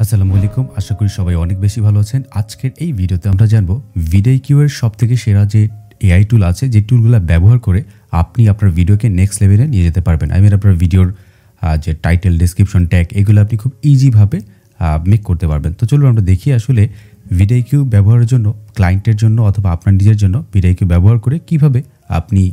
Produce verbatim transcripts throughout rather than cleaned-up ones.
আসসালামু আলাইকুম, আশা করি সবাই অনেক বেশি ভালো আছেন। আজকের এই ভিডিওতে আমরা জানবো ভিডিq এর সবথেকে সেরা যে এআই টুল আছে, যে টুলগুলো ব্যবহার করে আপনি আপনার ভিডিওকে নেক্সট লেভেলে নিয়ে যেতে পারবেন। আই মিন আপনার ভিডিওর যে টাইটেল, ডেসক্রিপশন, ট্যাগ এগুলো আপনি খুব ইজিভাবে মেক করতে পারবেন। তো চলুন আমরা দেখি আসলে ভিডিq ব্যবহারের জন্য, ক্লায়েন্টের জন্য অথবা আপনার নিজের জন্য ভিডিq ব্যবহার করে কিভাবে আপনি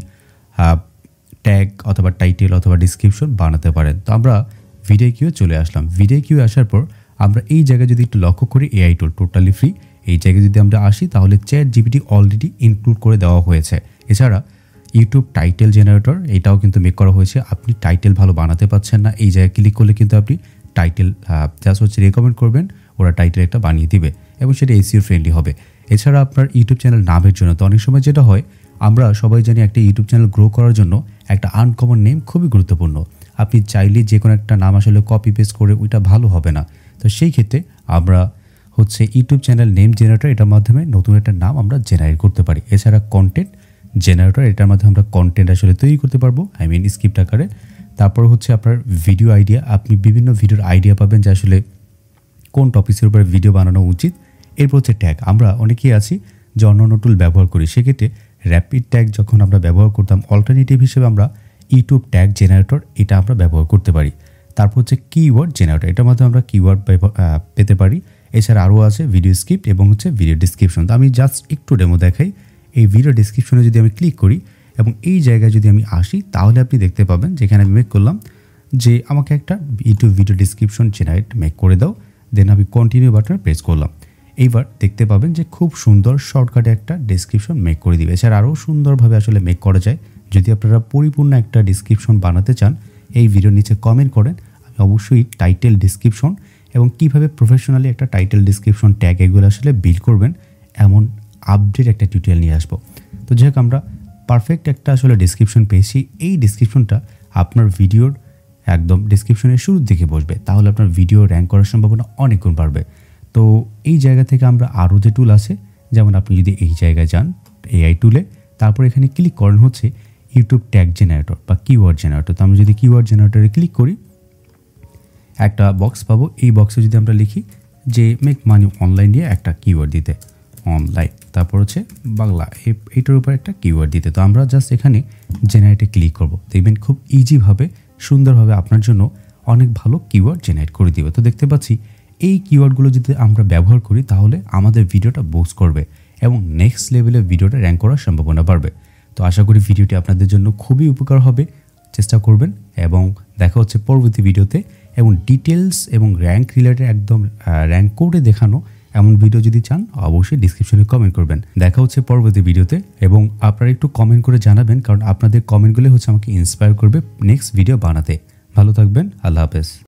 ট্যাগ অথবা টাইটেল অথবা ডেসক্রিপশন বানাতে পারেন। তো আমরা ভিডিq চলে আসলাম। ভিডিq আসার পর আমরা এই জায়গায় যদি একটু লক্ষ্য করি, এআই টুল টোটালি ফ্রি। এই জায়গায় যদি আমরা আসি তাহলে চ্যাট জিপিটি অলরেডি ইনক্লুড করে দেওয়া হয়েছে। এছাড়া ইউটিউব টাইটেল জেনারেটর এটাও কিন্তু মেক করা হয়েছে। আপনি টাইটেল ভালো বানাতে পারছেন না, এই জায়গায় ক্লিক করলে কিন্তু আপনি টাইটেল জাস্ট হচ্ছে রেকমেন্ড করবেন, ওরা টাইটেল একটা বানিয়ে দিবে এবং সেটা এসইও ফ্রেন্ডলি হবে। এছাড়া আপনার ইউটিউব চ্যানেল নামের জন্য তো অনেক সময় যেটা হয়, আমরা সবাই জানি একটা ইউটিউব চ্যানেল গ্রো করার জন্য একটা আনকমন নেম খুবই গুরুত্বপূর্ণ। আপনি চাইলে যে কোনো একটা নাম আসলে কপি পেস্ট করে ওইটা ভালো হবে না। তো সেই ক্ষেত্রে আমরা হচ্ছে ইউটিউব চ্যানেল নেম জেনারেটর, এটার মাধ্যমে নতুন একটা নাম আমরা জেনারেট করতে পারি। এছাড়া কন্টেন্ট জেনারেটর, এটার মাধ্যমে আমরা কন্টেন্ট আসলে তৈরি করতে পারবো, আই মিন স্ক্রিপ্ট আকারে। তারপর হচ্ছে আপনার ভিডিও আইডিয়া, আপনি বিভিন্ন ভিডিওর আইডিয়া পাবেন যে আসলে কোন টপিকের উপরে ভিডিও বানানো উচিত। এরপর হচ্ছে ট্যাগ, আমরা অনেকেই আছি যে অন্য অন্য টুল ব্যবহার করি, সেক্ষেত্রে র্যাপিড ট্যাগ যখন আমরা ব্যবহার করতাম, অল্টারনেটিভ হিসেবে আমরা ইউটিউব ট্যাগ জেনারেটর এটা আমরা ব্যবহার করতে পারি। তারপর হচ্ছে কিওয়ার্ড জেনারেটর, এটার মাধ্যমে আমরা কিওয়ার্ড পেতে পারি। এছাড়া আরও আছে ভিডিও স্ক্রিপ্ট এবং হচ্ছে ভিডিও ডিসক্রিপশন। তো আমি জাস্ট একটু ডেমো দেখাই। এই ভিডিও ডিসক্রিপশনে যদি আমি ক্লিক করি এবং এই জায়গায় যদি আমি আসি, তাহলে আপনি দেখতে পাবেন যেখানে আমি মেক করলাম যে আমাকে একটা YouTube video description generate make করে দাও, দেন আমি কন্টিনিউ বাটনে প্রেস করলাম। এইবার দেখতে পাবেন যে খুব সুন্দর শর্টকাটে একটা ডিসক্রিপশন মেক করে দিবে। এছাড়া আরও সুন্দরভাবে আসলে মেক করা যায়। যদি আপনারা পরিপূর্ণ একটা ডিসক্রিপশন বানাতে চান, এই ভিডিওর নিচে কমেন্ট করেন, আমি অবশ্যই টাইটেল, ডিসক্রিপশন এবং কীভাবে প্রফেশনালি একটা টাইটেল, ডিসক্রিপশন, ট্যাগ এগুলো আসলে বিল্ড করবেন এমন আপডেট একটা টিউটোরিয়াল নিয়ে আসবো। তো যাই হোক, আমরা পারফেক্ট একটা আসলে ডিসক্রিপশন পেয়েছি। এই ডিসক্রিপশনটা আপনার ভিডিওর একদম ডিসক্রিপশনের শুরুর দিকে বসবে, তাহলে আপনার ভিডিও র্যাঙ্ক করার সম্ভাবনা অনেক গুণ বাড়বে। তো এই জায়গা থেকে আমরা আরও যে টুল আছে, যেমন আপনি যদি এই জায়গায় যান এআই টুলে, তারপর এখানে ক্লিক করেন হচ্ছে ইউটিউব ট্যাগ জেনারেটর বা কিওয়ার্ড জেনারেটর। তো আমরা যদি কিওয়ার্ড জেনারেটরে ক্লিক করি, একটা বক্স পাবো। এই বক্সে যদি আমরা লিখি যে মেক মানি অনলাইন নিয়ে একটা কিওয়ার্ড দিতে, অনলাইন, তারপর হচ্ছে বাংলা, এইটার উপর একটা কিওয়ার্ড দিতে। তো আমরা জাস্ট এখানে জেনারেটে ক্লিক করব, দেখবেন খুব ইজিভাবে, সুন্দরভাবে আপনার জন্য অনেক ভালো কিওয়ার্ড জেনারেট করে দিবে। তো দেখতে পাচ্ছি এই কিওয়ার্ডগুলো যদি আমরা ব্যবহার করি, তাহলে আমাদের ভিডিওটা বুস্ট করবে এবং নেক্সট লেভেলে ভিডিওটা র্যাঙ্ক করার সম্ভাবনা বাড়বে। তো আশা করি ভিডিওটি আপনাদের জন্য খুবই উপকার হবে, চেষ্টা করবেন। এবং দেখা হচ্ছে পরবর্তী ভিডিওতে। এবং ডিটেলস এবং র্যাঙ্ক রিলেটেড একদম র্যাঙ্ক কোডে দেখানো এমন ভিডিও যদি চান, অবশ্যই ডিসক্রিপশনে কমেন্ট করবেন। দেখা হচ্ছে পরবর্তী ভিডিওতে। এবং আপনারা একটু কমেন্ট করে জানাবেন, কারণ আপনাদের কমেন্টগুলো হচ্ছে আমাকে ইন্সপায়ার করবে নেক্সট ভিডিও বানাতে। ভালো থাকবেন, আল্লাহ হাফেজ।